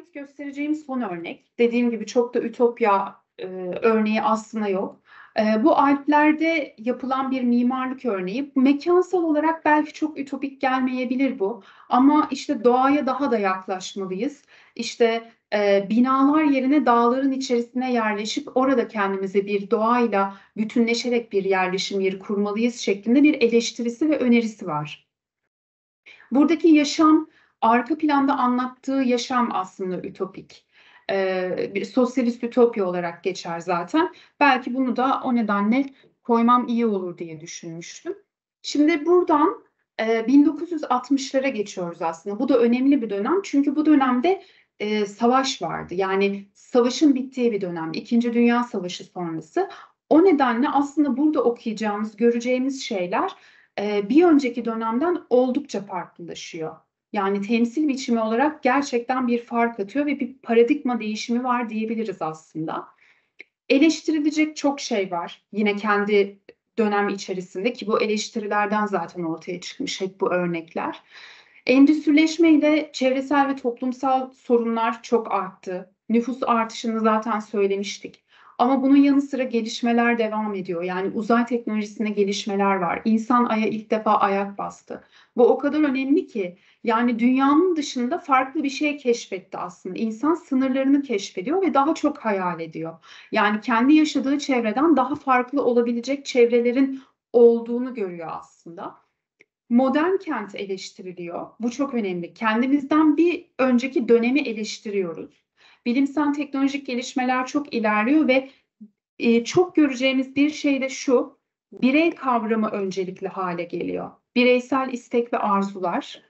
ait göstereceğim son örnek. Dediğim gibi çok da ütopya örneği aslında yok. Bu Alplerde yapılan bir mimarlık örneği. Mekansal olarak belki çok ütopik gelmeyebilir bu. Ama işte doğaya daha da yaklaşmalıyız. İşte binalar yerine dağların içerisine yerleşip orada kendimize bir doğayla bütünleşerek bir yerleşim yeri kurmalıyız şeklinde bir eleştirisi ve önerisi var. Buradaki yaşam, arka planda anlattığı yaşam aslında ütopik. Bir sosyalist ütopya olarak geçer zaten. Belki bunu da o nedenle koymam iyi olur diye düşünmüştüm. Şimdi buradan 1960'lara geçiyoruz aslında. Bu da önemli bir dönem. Çünkü bu dönemde savaş vardı. Yani savaşın bittiği bir dönem. İkinci Dünya Savaşı sonrası. O nedenle aslında burada okuyacağımız, göreceğimiz şeyler bir önceki dönemden oldukça farklılaşıyor. Yani temsil biçimi olarak gerçekten bir fark atıyor ve bir paradigma değişimi var diyebiliriz aslında. Eleştirilecek çok şey var. Yine kendi dönem içerisinde ki bu eleştirilerden zaten ortaya çıkmış hep bu örnekler. Endüstrileşme ile çevresel ve toplumsal sorunlar çok arttı. Nüfus artışını zaten söylemiştik. Ama bunun yanı sıra gelişmeler devam ediyor. Yani uzay teknolojisinde gelişmeler var. İnsan Ay'a ilk defa ayak bastı. Bu o kadar önemli ki yani dünyanın dışında farklı bir şey keşfetti aslında. İnsan sınırlarını keşfediyor ve daha çok hayal ediyor. Yani kendi yaşadığı çevreden daha farklı olabilecek çevrelerin olduğunu görüyor aslında. Modern kent eleştiriliyor. Bu çok önemli. Kendimizden bir önceki dönemi eleştiriyoruz. Bilimsel teknolojik gelişmeler çok ilerliyor ve çok göreceğimiz bir şey de şu. Birey kavramı öncelikli hale geliyor. Bireysel istek ve arzular.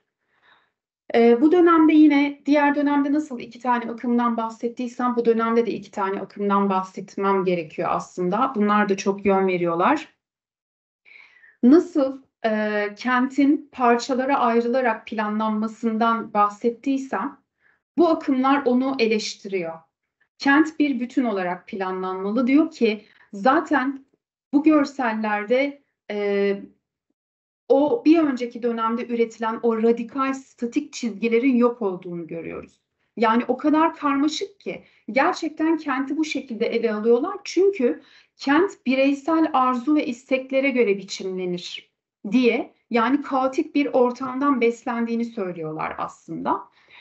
Bu dönemde yine diğer dönemde nasıl iki tane akımdan bahsettiysem bu dönemde de iki tane akımdan bahsetmem gerekiyor aslında. Bunlar da çok yön veriyorlar. Nasıl kentin parçalara ayrılarak planlanmasından bahsettiysem bu akımlar onu eleştiriyor. Kent bir bütün olarak planlanmalı diyor ki zaten bu görsellerde o bir önceki dönemde üretilen o radikal statik çizgilerin yok olduğunu görüyoruz. Yani o kadar karmaşık ki gerçekten kenti bu şekilde ele alıyorlar. Çünkü kent bireysel arzu ve isteklere göre biçimlenir diye yani kaotik bir ortamdan beslendiğini söylüyorlar aslında.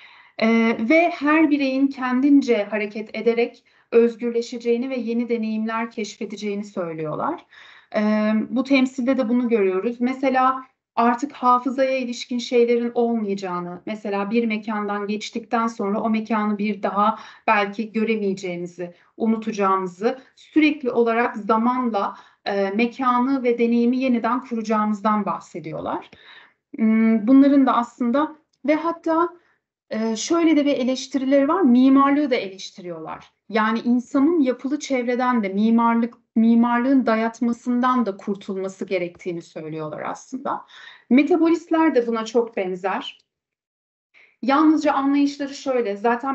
Ve her bireyin kendince hareket ederek özgürleşeceğini ve yeni deneyimler keşfedeceğini söylüyorlar. Bu temsilde de bunu görüyoruz. Mesela artık hafızaya ilişkin şeylerin olmayacağını, mesela bir mekandan geçtikten sonra o mekanı bir daha belki göremeyeceğimizi, unutacağımızı, sürekli olarak zamanla mekanı ve deneyimi yeniden kuracağımızdan bahsediyorlar. Bunların da aslında ve hatta şöyle de bir eleştirileri var, mimarlığı da eleştiriyorlar. Yani insanın yapılı çevreden de mimarlığın dayatmasından da kurtulması gerektiğini söylüyorlar aslında. Metabolistler de buna çok benzer. Yalnızca anlayışları şöyle, zaten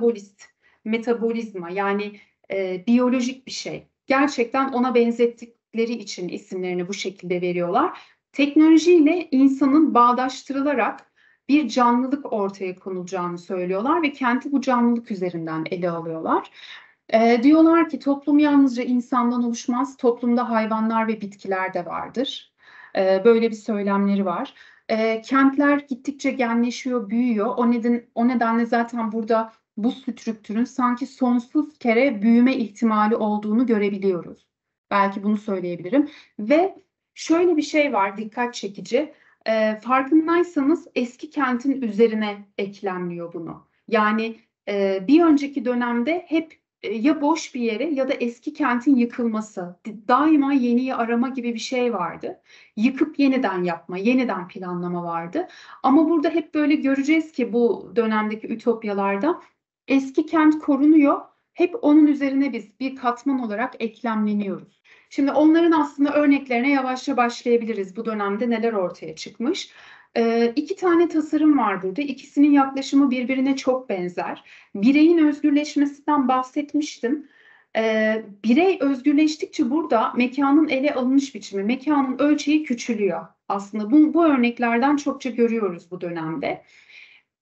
metabolizma yani biyolojik bir şey. Gerçekten ona benzettikleri için isimlerini bu şekilde veriyorlar. Teknolojiyle insanın bağdaştırılarak bir canlılık ortaya konulacağını söylüyorlar ve kenti bu canlılık üzerinden ele alıyorlar. Diyorlar ki toplum yalnızca insandan oluşmaz, toplumda hayvanlar ve bitkiler de vardır. Böyle bir söylemleri var. Kentler gittikçe genleşiyor, büyüyor. O nedenle zaten burada bu strüktürün sanki sonsuz kere büyüme ihtimali olduğunu görebiliyoruz. Belki bunu söyleyebilirim. Ve şöyle bir şey var dikkat çekici. Farkındaysanız eski kentin üzerine eklemliyor bunu. Yani bir önceki dönemde hep ya boş bir yere ya da eski kentin yıkılması, daima yeniyi arama gibi bir şey vardı. Yıkıp yeniden yapma, yeniden planlama vardı. Ama burada hep böyle göreceğiz ki bu dönemdeki ütopyalarda eski kent korunuyor. Hep onun üzerine biz bir katman olarak eklemleniyoruz. Şimdi onların aslında örneklerine yavaşça başlayabiliriz. Bu dönemde neler ortaya çıkmış? İki tane tasarım var burada. İkisinin yaklaşımı birbirine çok benzer. Bireyin özgürleşmesinden bahsetmiştim. Birey özgürleştikçe burada mekanın ele alınış biçimi, mekanın ölçeği küçülüyor. Aslında bu örneklerden çokça görüyoruz bu dönemde.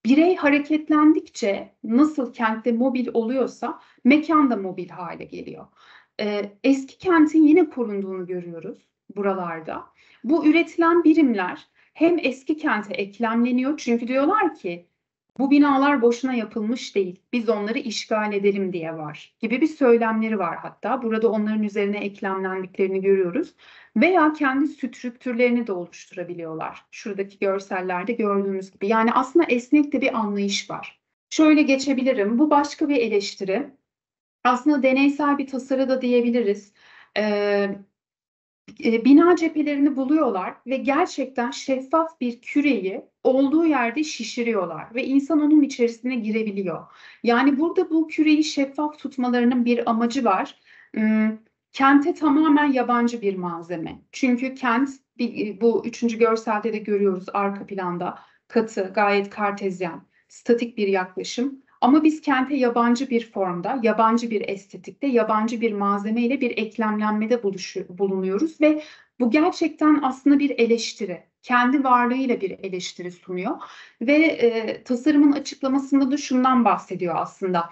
birey hareketlendikçe nasıl kentte mobil oluyorsa mekan da mobil hale geliyor. Eski kentin yine korunduğunu görüyoruz buralarda. Bu üretilen birimler hem eski kente eklemleniyor çünkü diyorlar ki bu binalar boşuna yapılmış değil, biz onları işgal edelim diye var gibi bir söylemleri var hatta. Burada onların üzerine eklemlendiklerini görüyoruz. Veya kendi strüktürlerini de oluşturabiliyorlar. Şuradaki görsellerde gördüğümüz gibi. Yani aslında esnek de bir anlayış var. Şöyle geçebilirim. Bu başka bir eleştiri. Aslında deneysel bir tasarı da diyebiliriz. Ee, Bina cephelerini buluyorlar ve gerçekten şeffaf bir küreyi olduğu yerde şişiriyorlar ve insan onun içerisine girebiliyor. Yani burada bu küreyi şeffaf tutmalarının bir amacı var. Kente tamamen yabancı bir malzeme. Çünkü kent bu üçüncü görselde de görüyoruz arka planda katı, gayet kartezyen, statik bir yaklaşım. Ama biz kente yabancı bir formda, yabancı bir estetikte, yabancı bir malzemeyle bir eklemlenmede bulunuyoruz ve bu gerçekten aslında bir eleştiri. Kendi varlığıyla bir eleştiri sunuyor tasarımın açıklamasında da şundan bahsediyor aslında.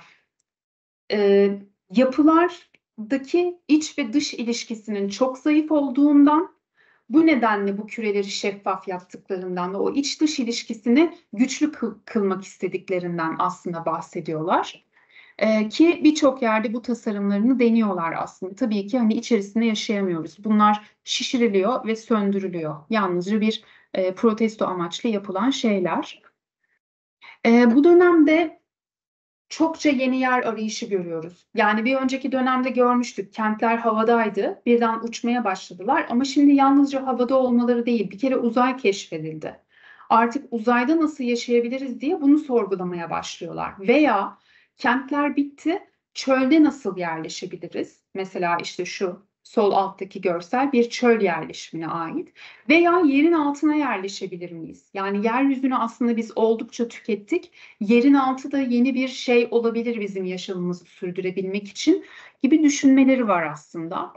Yapılardaki iç ve dış ilişkisinin çok zayıf olduğundan bu nedenle bu küreleri şeffaf yaptıklarından ve o iç dış ilişkisini güçlü kılmak istediklerinden aslında bahsediyorlar. Ki birçok yerde bu tasarımlarını deniyorlar aslında. Tabii ki hani içerisinde yaşayamıyoruz. Bunlar şişiriliyor ve söndürülüyor. Yalnızca bir protesto amaçlı yapılan şeyler. Bu dönemde çokça yeni yer arayışı görüyoruz. Yani bir önceki dönemde görmüştük. Kentler havadaydı. Birden uçmaya başladılar. Ama şimdi yalnızca havada olmaları değil, bir kere uzay keşfedildi. Artık uzayda nasıl yaşayabiliriz diye bunu sorgulamaya başlıyorlar. Veya kentler bitti, çölde nasıl yerleşebiliriz? Mesela işte şu sol alttaki görsel bir çöl yerleşimine ait. Veya yerin altına yerleşebilir miyiz? Yani yeryüzünü aslında biz oldukça tükettik. Yerin altı da yeni bir şey olabilir bizim yaşamımızı sürdürebilmek için gibi düşünmeleri var aslında.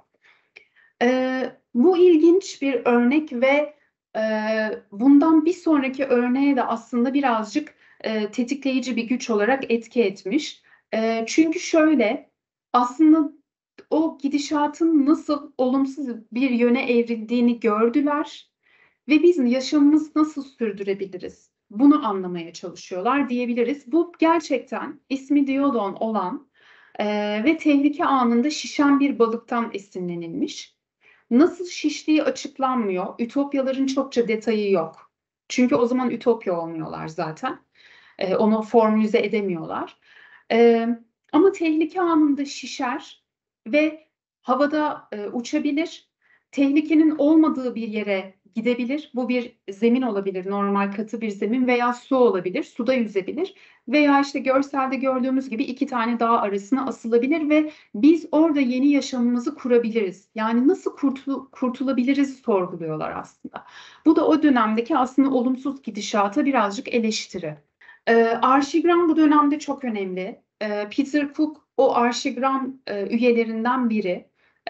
Bu ilginç bir örnek ve bundan bir sonraki örneğe de aslında birazcık tetikleyici bir güç olarak etki etmiş. Çünkü şöyle aslında o gidişatın nasıl olumsuz bir yöne evrildiğini gördüler ve biz yaşamımızı nasıl sürdürebiliriz? Bunu anlamaya çalışıyorlar diyebiliriz. Bu gerçekten ismi Diodon olan ve tehlike anında şişen bir balıktan esinlenilmiş. Nasıl şiştiği açıklanmıyor. Ütopyaların çokça detayı yok. Çünkü o zaman ütopya olmuyorlar zaten. Onu formülize edemiyorlar. E, Ama tehlike anında şişer ve havada uçabilir. Tehlikenin olmadığı bir yere gidebilir. Bu bir zemin olabilir, normal katı bir zemin veya su olabilir, suda yüzebilir. Veya işte görselde gördüğümüz gibi iki tane dağ arasına asılabilir ve biz orada yeni yaşamımızı kurabiliriz. Yani nasıl kurtulabiliriz sorguluyorlar aslında. Bu da o dönemdeki aslında olumsuz gidişata birazcık eleştiri. Arşigram bu dönemde çok önemli. Peter Cook o arşigram üyelerinden biri.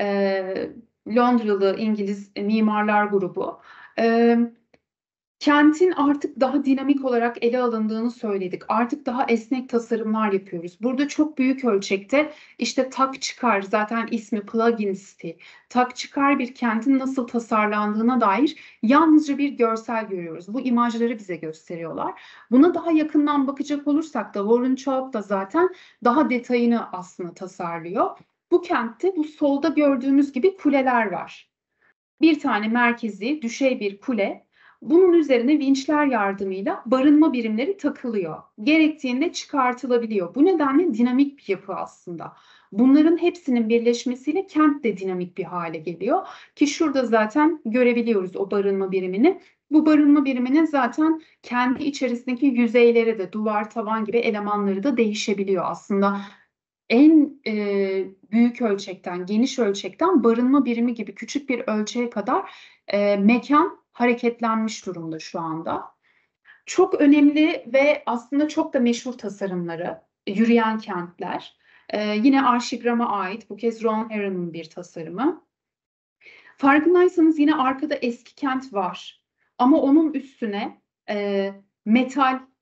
Londralı İngiliz mimarlar grubu. Ee, Kentin artık daha dinamik olarak ele alındığını söyledik. Artık daha esnek tasarımlar yapıyoruz. Burada çok büyük ölçekte işte tak çıkar, zaten ismi Plug-in City. Tak çıkar bir kentin nasıl tasarlandığına dair yalnızca bir görsel görüyoruz. Bu imajları bize gösteriyorlar. Buna daha yakından bakacak olursak da Warren Chaub da zaten daha detayını aslında tasarlıyor. Bu kentte bu solda gördüğümüz gibi kuleler var. Bir tane merkezi düşey bir kule. Bunun üzerine vinçler yardımıyla barınma birimleri takılıyor. Gerektiğinde çıkartılabiliyor. Bu nedenle dinamik bir yapı aslında. Bunların hepsinin birleşmesiyle kent de dinamik bir hale geliyor. Ki şurada zaten görebiliyoruz o barınma birimini. Bu barınma biriminin zaten kendi içerisindeki yüzeyleri de duvar, tavan gibi elemanları da değişebiliyor aslında. En büyük ölçekten, geniş ölçekten barınma birimi gibi küçük bir ölçeğe kadar mekan hareketlenmiş durumda şu anda. Çok önemli ve aslında çok da meşhur tasarımları, yürüyen kentler. Yine Arşigram'a ait, bu kez Ron Heron'un bir tasarımı. Farkındaysanız yine arkada eski kent var. Ama onun üstüne metal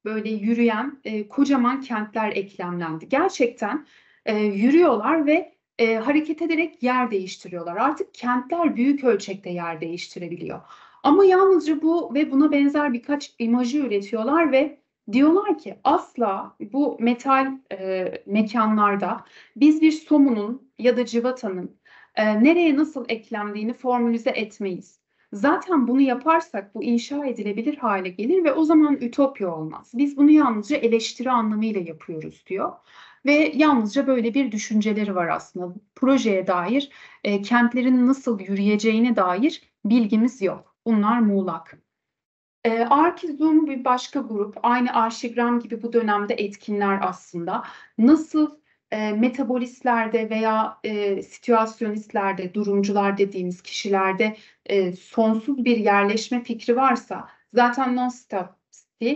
böyle yürüyen kocaman kentler eklemlendi. Gerçekten yürüyorlar ve hareket ederek yer değiştiriyorlar. Artık kentler büyük ölçekte yer değiştirebiliyor. Ama yalnızca bu ve buna benzer birkaç imajı üretiyorlar ve diyorlar ki asla bu metal mekanlarda biz bir somunun ya da civatanın nereye nasıl eklendiğini formülize etmeyiz. Zaten bunu yaparsak bu inşa edilebilir hale gelir ve o zaman ütopya olmaz. Biz bunu yalnızca eleştiri anlamıyla yapıyoruz diyor. Ve yalnızca böyle bir düşünceleri var aslında. Projeye dair, kentlerin nasıl yürüyeceğine dair bilgimiz yok. Bunlar muğlak. Archizum bir başka grup. Aynı arşigram gibi bu dönemde etkinler aslında. Nasıl metabolistlerde veya situasyonistlerde, durumcular dediğimiz kişilerde sonsuz bir yerleşme fikri varsa zaten non-stop'ti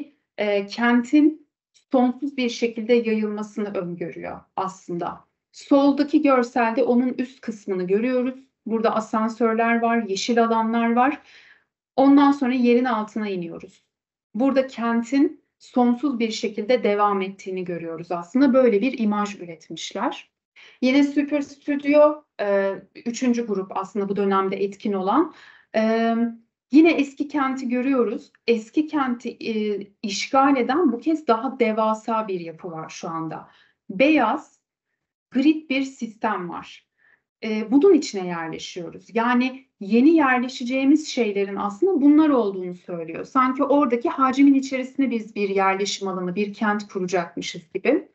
kentin sonsuz bir şekilde yayılmasını öngörüyor aslında. Soldaki görselde onun üst kısmını görüyoruz. Burada asansörler var, yeşil alanlar var. Ondan sonra yerin altına iniyoruz. Burada kentin sonsuz bir şekilde devam ettiğini görüyoruz aslında. Böyle bir imaj üretmişler. Yine Super Studio, üçüncü grup aslında bu dönemde etkin olan. E, Yine eski kenti görüyoruz. Eski kenti işgal eden bu kez daha devasa bir yapı var şu anda. Beyaz, grid bir sistem var. Bunun içine yerleşiyoruz. Yani yeni yerleşeceğimiz şeylerin aslında bunlar olduğunu söylüyor. Sanki oradaki hacmin içerisinde biz bir yerleşim alanı, bir kent kuracakmışız gibi.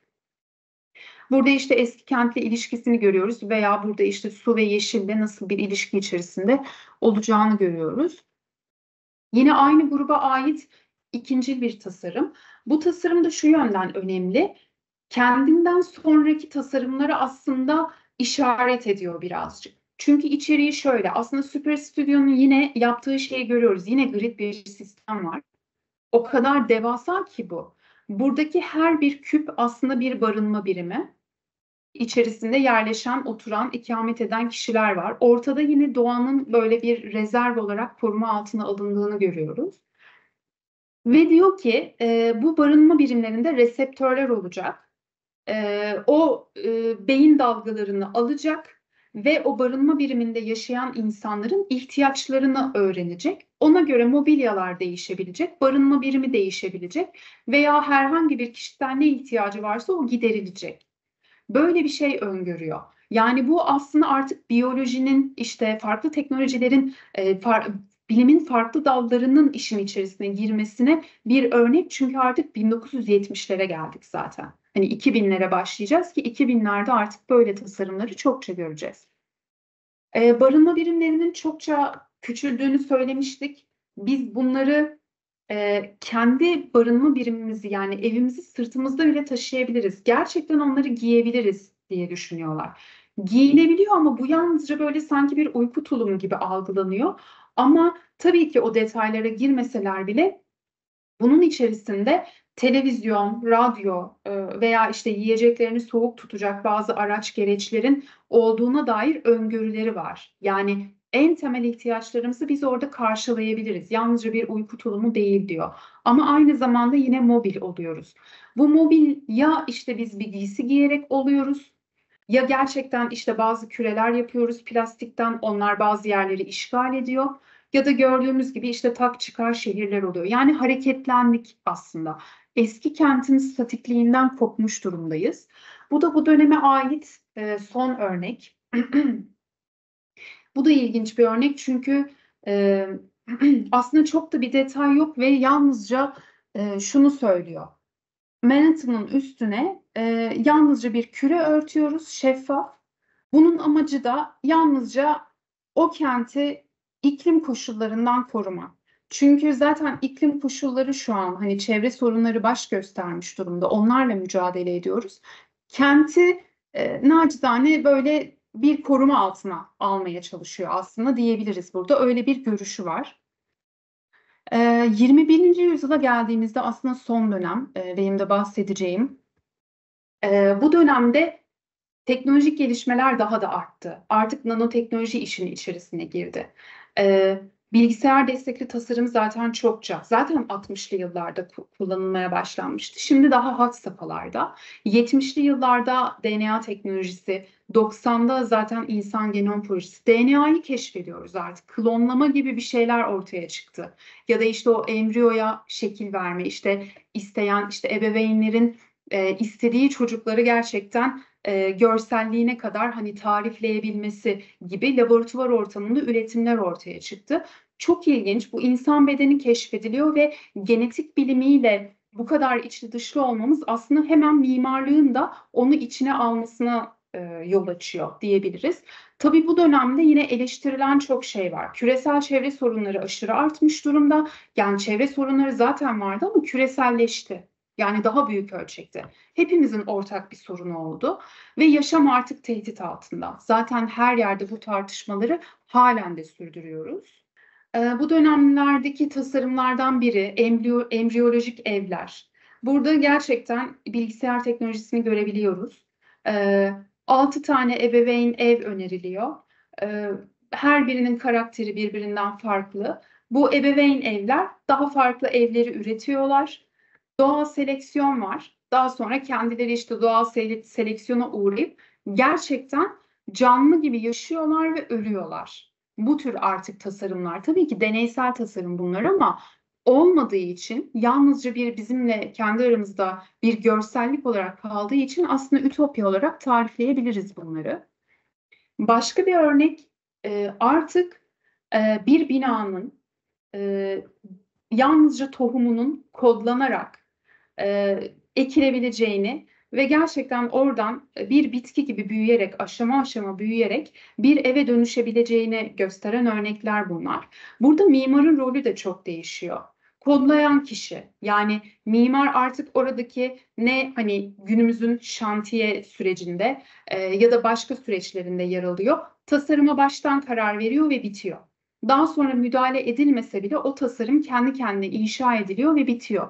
Burada işte eski kentle ilişkisini görüyoruz veya burada işte su ve yeşille nasıl bir ilişki içerisinde olacağını görüyoruz. Yine aynı gruba ait ikincil bir tasarım. Bu tasarım da şu yönden önemli. Kendinden sonraki tasarımları aslında işaret ediyor birazcık. Çünkü içeriği şöyle, aslında Super Studio'nun yine yaptığı şeyi görüyoruz. Yine grid bir sistem var. O kadar devasa ki bu. Buradaki her bir küp aslında bir barınma birimi. İçerisinde yerleşen, oturan, ikamet eden kişiler var. Ortada yine doğanın böyle bir rezerv olarak koruma altına alındığını görüyoruz. Ve diyor ki bu barınma birimlerinde reseptörler olacak. Beyin dalgalarını alacak ve o barınma biriminde yaşayan insanların ihtiyaçlarını öğrenecek. Ona göre mobilyalar değişebilecek, barınma birimi değişebilecek veya herhangi bir kişiden ne ihtiyacı varsa o giderilecek. Böyle bir şey öngörüyor. Yani bu aslında artık biyolojinin işte farklı teknolojilerin bilimin farklı dallarının işin içerisine girmesine bir örnek. Çünkü artık 1970'lere geldik zaten. Hani 2000'lere başlayacağız ki 2000'lerde artık böyle tasarımları çokça göreceğiz. Barınma birimlerinin çokça küçüldüğünü söylemiştik. Biz bunları kendi barınma birimimizi yani evimizi sırtımızda bile taşıyabiliriz. Gerçekten onları giyebiliriz diye düşünüyorlar. Giyilebiliyor ama bu yalnızca böyle sanki bir uyku tulumu gibi algılanıyor. Ama tabii ki o detaylara girmeseler bile bunun içerisinde televizyon, radyo veya işte yiyeceklerini soğuk tutacak bazı araç gereçlerin olduğuna dair öngörüleri var. Yani en temel ihtiyaçlarımızı biz orada karşılayabiliriz. Yalnızca bir uyku tulumu değil diyor. Ama aynı zamanda yine mobil oluyoruz. Bu mobil ya işte biz bir giysi giyerek oluyoruz ya gerçekten işte bazı küreler yapıyoruz plastikten, onlar bazı yerleri işgal ediyor. Ya da gördüğümüz gibi işte tak çıkar şehirler oluyor. Yani hareketlendik aslında. Eski kentin statikliğinden kopmuş durumdayız. Bu da bu döneme ait son örnek. Bu da ilginç bir örnek çünkü e, aslında çok da bir detay yok ve yalnızca şunu söylüyor. Manhattan'ın üstüne yalnızca bir küre örtüyoruz, şeffaf. Bunun amacı da yalnızca o kenti iklim koşullarından korumak. Çünkü zaten iklim koşulları şu an hani çevre sorunları baş göstermiş durumda. Onlarla mücadele ediyoruz. Kenti nacizane böyle bir koruma altına almaya çalışıyor aslında diyebiliriz burada. Öyle bir görüşü var. 21. yüzyıla geldiğimizde aslında son dönem benim de bahsedeceğim. Bu dönemde teknolojik gelişmeler daha da arttı. Artık nanoteknoloji işin içerisine girdi. Bilgisayar destekli tasarım zaten çokça. Zaten 60'lı yıllarda kullanılmaya başlanmıştı. Şimdi daha had safhalarda. 70'li yıllarda DNA teknolojisi, 90'da zaten insan genom projesi. DNA'yı keşfediyoruz artık. Klonlama gibi bir şeyler ortaya çıktı. Ya da işte o embriyoya şekil verme, işte isteyen işte ebeveynlerin istediği çocukları gerçekten görselliğine kadar hani tarifleyebilmesi gibi laboratuvar ortamında üretimler ortaya çıktı. Çok ilginç. Bu insan bedeni keşfediliyor ve genetik bilimiyle bu kadar içli dışlı olmamız aslında hemen mimarlığın da onu içine almasına yol açıyor diyebiliriz. Tabii bu dönemde yine eleştirilen çok şey var. Küresel çevre sorunları aşırı artmış durumda. Yani çevre sorunları zaten vardı ama küreselleşti. Yani daha büyük ölçekte. Hepimizin ortak bir sorunu oldu ve yaşam artık tehdit altında. Zaten her yerde bu tartışmaları halen de sürdürüyoruz. Bu dönemlerdeki tasarımlardan biri embriyolojik evler. Burada gerçekten bilgisayar teknolojisini görebiliyoruz. 6 tane ebeveyn ev öneriliyor. Ee, Her birinin karakteri birbirinden farklı. Bu ebeveyn evler daha farklı evleri üretiyorlar. Doğal seleksiyon var. Daha sonra kendileri işte doğal seleksiyona uğrayıp gerçekten canlı gibi yaşıyorlar ve ölüyorlar. Bu tür artık tasarımlar. Tabii ki deneysel tasarım bunlar ama olmadığı için yalnızca bir bizimle kendi aramızda bir görsellik olarak kaldığı için aslında ütopya olarak tarifleyebiliriz bunları. Başka bir örnek artık bir binanın e, yalnızca tohumunun kodlanarak ekilebileceğini ve gerçekten oradan bir bitki gibi büyüyerek, aşama aşama büyüyerek bir eve dönüşebileceğini gösteren örnekler bunlar. Burada mimarın rolü de çok değişiyor. Kodlayan kişi, yani mimar artık oradaki ne hani günümüzün şantiye sürecinde ya da başka süreçlerinde yer alıyor. Tasarıma baştan karar veriyor ve bitiyor. Daha sonra müdahale edilmese bile o tasarım kendi kendine inşa ediliyor ve bitiyor.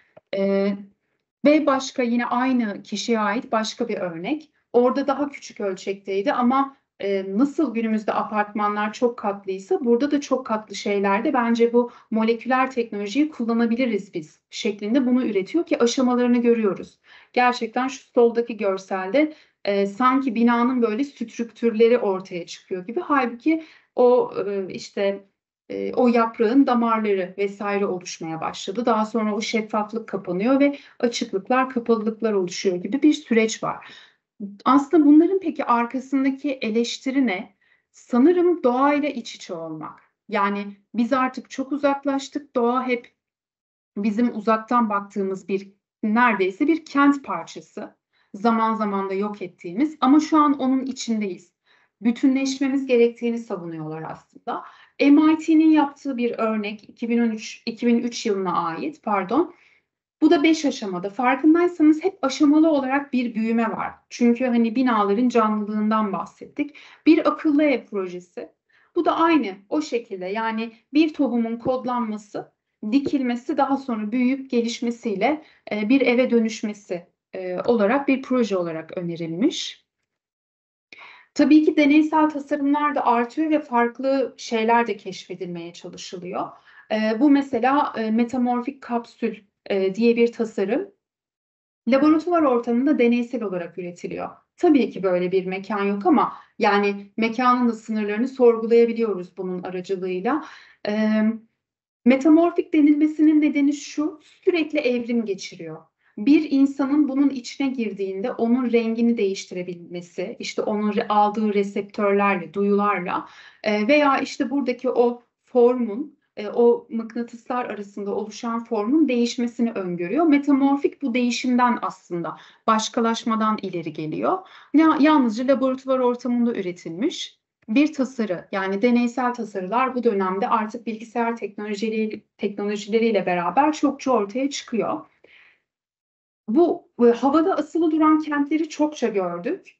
Ee, Ve başka yine aynı kişiye ait başka bir örnek. Orada daha küçük ölçekteydi ama nasıl günümüzde apartmanlar çok katlıysa burada da çok katlı şeylerde bence bu moleküler teknolojiyi kullanabiliriz biz şeklinde bunu üretiyor ki aşamalarını görüyoruz. Gerçekten şu soldaki görselde sanki binanın böyle strüktürleri ortaya çıkıyor gibi. Halbuki o işte o yaprağın damarları vesaire oluşmaya başladı. Daha sonra o şeffaflık kapanıyor ve açıklıklar, kapalılıklar oluşuyor gibi bir süreç var. Aslında bunların peki arkasındaki eleştiri ne? Sanırım doğayla iç içe olmak. Yani biz artık çok uzaklaştık. Doğa hep bizim uzaktan baktığımız bir neredeyse bir kent parçası. Zaman zaman da yok ettiğimiz ama şu an onun içindeyiz. Bütünleşmemiz gerektiğini savunuyorlar aslında. MIT'nin yaptığı bir örnek 2003 yılına ait, pardon. Bu da 5 aşamada. Farkındaysanız hep aşamalı olarak bir büyüme var. Çünkü hani binaların canlılığından bahsettik. Bir akıllı ev projesi. Bu da aynı o şekilde. Yani bir tohumun kodlanması, dikilmesi, daha sonra büyüyüp gelişmesiyle bir eve dönüşmesi olarak bir proje olarak önerilmiş. Tabii ki deneysel tasarımlar da artıyor ve farklı şeyler de keşfedilmeye çalışılıyor. Bu mesela metamorfik kapsül diye bir tasarım. Laboratuvar ortamında deneysel olarak üretiliyor. Tabii ki böyle bir mekan yok ama yani mekanın da sınırlarını sorgulayabiliyoruz bunun aracılığıyla. Ee, Metamorfik denilmesinin nedeni şu, sürekli evrim geçiriyor. Bir insanın bunun içine girdiğinde onun rengini değiştirebilmesi, işte onun aldığı reseptörlerle, duyularla veya işte buradaki o formun, o mıknatıslar arasında oluşan formun değişmesini öngörüyor. Metamorfik bu değişimden aslında, başkalaşmadan ileri geliyor. Yalnızca laboratuvar ortamında üretilmiş bir tasarı, yani deneysel tasarılar bu dönemde artık bilgisayar teknolojileriyle beraber çokça ortaya çıkıyor. Bu havada asılı duran kentleri çokça gördük.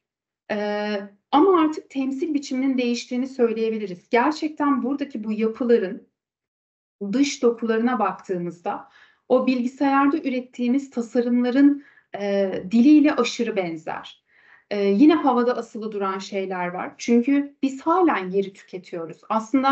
Ama artık temsil biçiminin değiştiğini söyleyebiliriz. Gerçekten buradaki bu yapıların dış dokularına baktığımızda o bilgisayarda ürettiğimiz tasarımların diliyle aşırı benzer. Yine havada asılı duran şeyler var. Çünkü biz halen yeri tüketiyoruz. Aslında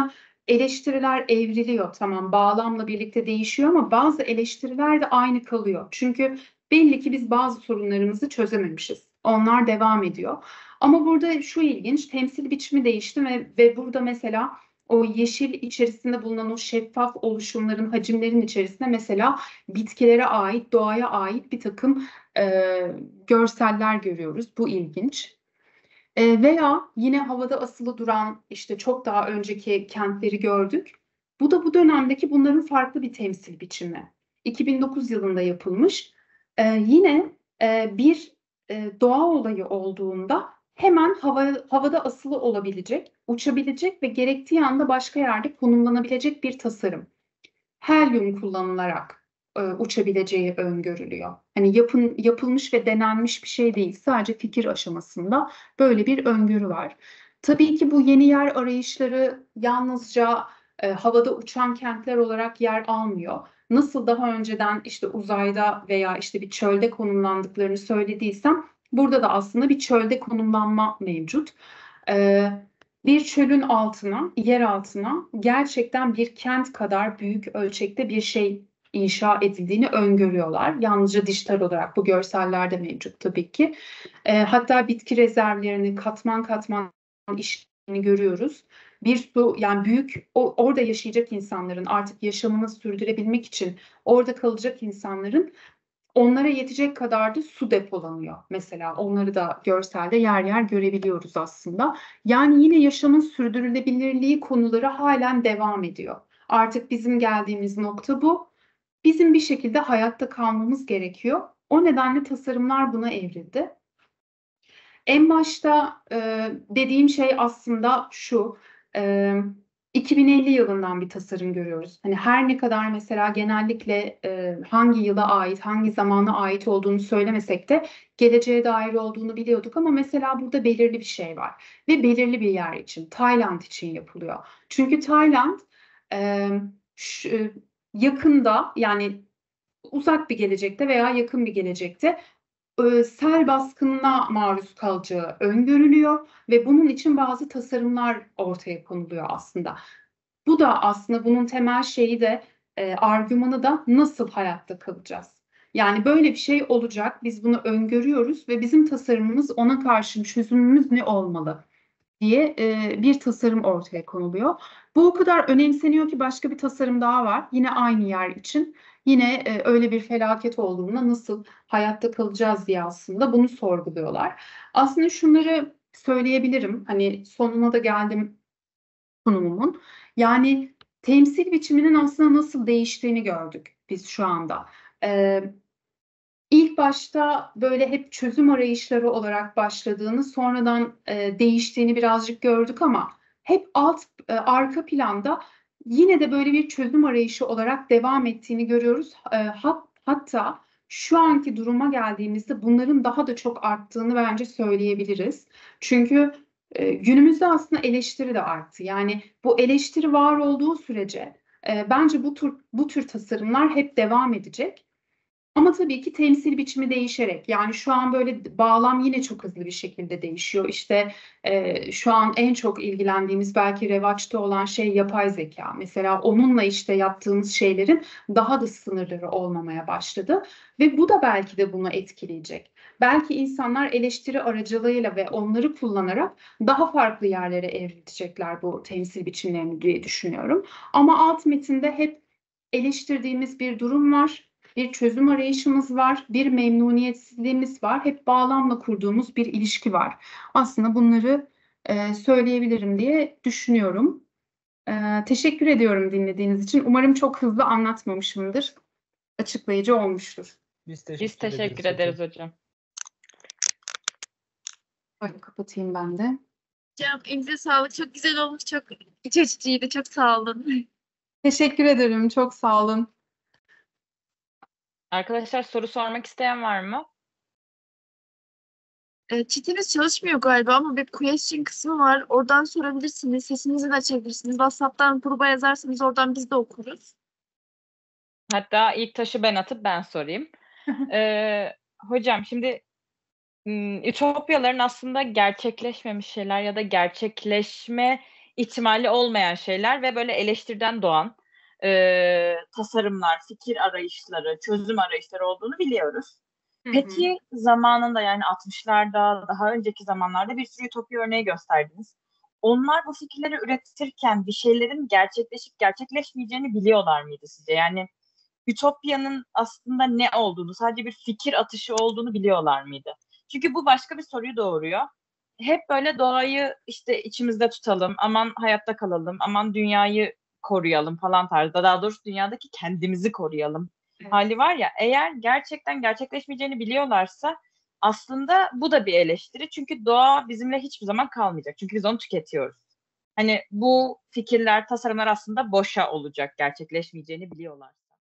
eleştiriler evriliyor. Tamam, bağlamla birlikte değişiyor ama bazı eleştiriler de aynı kalıyor. Çünkü belli ki biz bazı sorunlarımızı çözememişiz. Onlar devam ediyor. Ama burada şu ilginç, temsil biçimi değişti ve burada mesela o yeşil içerisinde bulunan o şeffaf oluşumların, hacimlerin içerisinde mesela bitkilere ait, doğaya ait bir takım görseller görüyoruz. Bu ilginç. Veya yine havada asılı duran işte çok daha önceki kentleri gördük. Bu da bu dönemdeki bunların farklı bir temsil biçimi. 2009 yılında yapılmış. Yine bir doğa olayı olduğunda hemen havada asılı olabilecek, uçabilecek ve gerektiği anda başka yerde konumlanabilecek bir tasarım. Helyum kullanılarak uçabileceği öngörülüyor. Hani yapılmış ve denenmiş bir şey değil. Sadece fikir aşamasında böyle bir öngörü var. Tabii ki bu yeni yer arayışları yalnızca havada uçan kentler olarak yer almıyor. Nasıl daha önceden işte uzayda veya işte bir çölde konumlandıklarını söylediysem, burada da aslında bir çölde konumlanma mevcut. E, Bir çölün altına, yer altına gerçekten bir kent kadar büyük ölçekte bir şey inşa edildiğini öngörüyorlar. Yalnızca dijital olarak bu görsellerde mevcut tabii ki. Hatta bitki rezervlerini katman katman işlerini görüyoruz. Bir su, yani büyük orada yaşayacak insanların artık yaşamını sürdürebilmek için orada kalacak insanların onlara yetecek kadar da su depolanıyor. Mesela onları da görselde yer yer görebiliyoruz aslında. Yani yine yaşamın sürdürülebilirliği konuları halen devam ediyor. Artık bizim geldiğimiz nokta bu. Bizim bir şekilde hayatta kalmamız gerekiyor. O nedenle tasarımlar buna evrildi. En başta dediğim şey aslında şu. E, 2050 yılından bir tasarım görüyoruz. Hani her ne kadar mesela genellikle hangi yıla ait, hangi zamana ait olduğunu söylemesek de geleceğe dair olduğunu biliyorduk ama mesela burada belirli bir şey var ve belirli bir yer için, Tayland için yapılıyor. Çünkü Tayland e, şu- yakında, yani uzak bir gelecekte veya yakın bir gelecekte sel baskınına maruz kalacağı öngörülüyor ve bunun için bazı tasarımlar ortaya konuluyor aslında. Bu da aslında bunun temel şeyi de argümanı da nasıl hayatta kalacağız? Yani böyle bir şey olacak, biz bunu öngörüyoruz ve bizim tasarımımız ona karşı çözümümüz ne olmalı diye bir tasarım ortaya konuluyor. Bu o kadar önemseniyor ki başka bir tasarım daha var. Yine aynı yer için. Yine öyle bir felaket olduğunda nasıl hayatta kalacağız diye aslında bunu sorguluyorlar. Aslında şunları söyleyebilirim. Hani sonuna da geldim sunumumun. Yani temsil biçiminin aslında nasıl değiştiğini gördük biz şu anda. E, İlk başta böyle hep çözüm arayışları olarak başladığını, sonradan değiştiğini birazcık gördük ama hep arka planda yine de böyle bir çözüm arayışı olarak devam ettiğini görüyoruz. Hatta şu anki duruma geldiğimizde bunların daha da çok arttığını bence söyleyebiliriz. Çünkü günümüzde aslında eleştiri de arttı. Yani bu eleştiri var olduğu sürece bence bu tür tasarımlar hep devam edecek. Ama tabii ki temsil biçimi değişerek, yani şu an böyle bağlam yine çok hızlı bir şekilde değişiyor. İşte şu an en çok ilgilendiğimiz belki revaçta olan şey yapay zeka. Mesela onunla işte yaptığımız şeylerin daha da sınırları olmamaya başladı ve bu da belki de bunu etkileyecek. Belki insanlar eleştiri aracılığıyla ve onları kullanarak daha farklı yerlere evrilecekler bu temsil biçimlerini diye düşünüyorum. Ama alt metinde hep eleştirdiğimiz bir durum var, bir çözüm arayışımız var, bir memnuniyetsizliğimiz var. Hep bağlamla kurduğumuz bir ilişki var. Aslında bunları söyleyebilirim diye düşünüyorum. Teşekkür ediyorum dinlediğiniz için. Umarım çok hızlı anlatmamışımdır. Açıklayıcı olmuştur. Biz Biz teşekkür ederiz hocam. Böyle kapatayım ben de. Hocam elinize sağlık. Çok güzel olmuş. Çok iç açıcıydı. Çok sağ olun. Teşekkür ederim. Çok sağ olun. Arkadaşlar soru sormak isteyen var mı? Chat'imiz çalışmıyor galiba ama bir question kısmı var. Oradan sorabilirsiniz. Sesinizi de açabilirsiniz. WhatsApp'tan gruba yazarsanız oradan biz de okuruz. Hatta ilk taşı ben atıp ben sorayım. Hocam şimdi ütopyaların aslında gerçekleşmemiş şeyler ya da gerçekleşme ihtimali olmayan şeyler ve böyle eleştiriden doğan tasarımlar, fikir arayışları, çözüm arayışları olduğunu biliyoruz. Hı hı. Peki zamanında yani 60'larda, daha önceki zamanlarda bir sürü ütopya örneği gösterdiniz. Onlar bu fikirleri üretirken bir şeylerin gerçekleşip gerçekleşmeyeceğini biliyorlar mıydı sizce? Yani ütopyanın aslında ne olduğunu, sadece bir fikir atışı olduğunu biliyorlar mıydı? Çünkü bu başka bir soruyu doğuruyor. Hep böyle doğayı işte içimizde tutalım, aman hayatta kalalım, aman dünyayı koruyalım falan tarzda. Daha doğrusu dünyadaki kendimizi koruyalım Evet. hali var ya. Eğer gerçekten gerçekleşmeyeceğini biliyorlarsa aslında bu da bir eleştiri. Çünkü doğa bizimle hiçbir zaman kalmayacak. Çünkü biz onu tüketiyoruz. Hani bu fikirler, tasarımlar aslında boşa olacak gerçekleşmeyeceğini biliyorlar.